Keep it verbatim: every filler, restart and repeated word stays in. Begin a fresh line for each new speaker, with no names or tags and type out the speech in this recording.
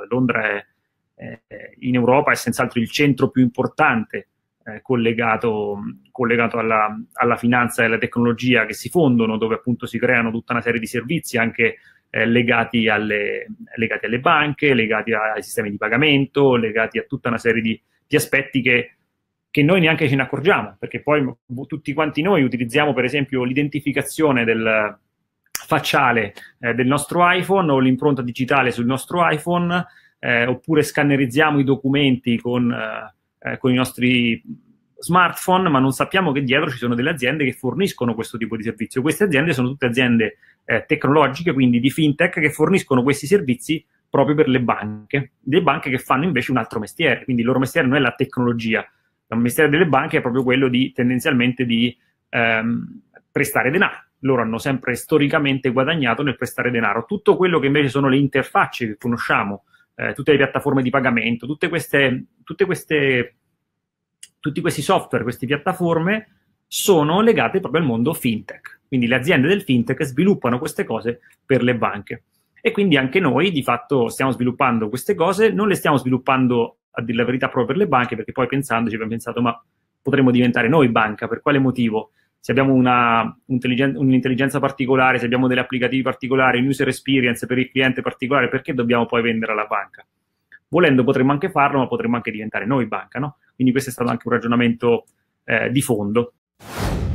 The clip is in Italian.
Londra è, è, in Europa è senz'altro il centro più importante eh, collegato, collegato alla, alla finanza e alla tecnologia che si fondono, dove appunto si creano tutta una serie di servizi anche eh, legati, alle, legati alle banche, legati ai sistemi di pagamento, legati a tutta una serie di, di aspetti che che noi neanche ce ne accorgiamo, perché poi tutti quanti noi utilizziamo per esempio l'identificazione del facciale eh, del nostro iPhone o l'impronta digitale sul nostro iPhone, eh, oppure scannerizziamo i documenti con, eh, con i nostri smartphone, ma non sappiamo che dietro ci sono delle aziende che forniscono questo tipo di servizio. Queste aziende sono tutte aziende eh, tecnologiche, quindi di fintech, che forniscono questi servizi proprio per le banche, le banche che fanno invece un altro mestiere, quindi il loro mestiere non è la tecnologia. Il mestiere delle banche è proprio quello di tendenzialmente di ehm, prestare denaro. Loro hanno sempre storicamente guadagnato nel prestare denaro. Tutto quello che invece sono le interfacce che conosciamo, eh, tutte le piattaforme di pagamento, tutte queste, tutte queste, tutti questi software, queste piattaforme sono legate proprio al mondo fintech. Quindi le aziende del fintech sviluppano queste cose per le banche. E quindi anche noi di fatto stiamo sviluppando queste cose, non le stiamo sviluppando a dire la verità proprio per le banche, perché poi pensandoci abbiamo pensato ma potremmo diventare noi banca, per quale motivo? Se abbiamo una, un'intelligenza particolare, se abbiamo degli applicativi particolari, un user experience per il cliente particolare, perché dobbiamo poi vendere alla banca? Volendo potremmo anche farlo, ma potremmo anche diventare noi banca, no? Quindi questo è stato anche un ragionamento eh, di fondo.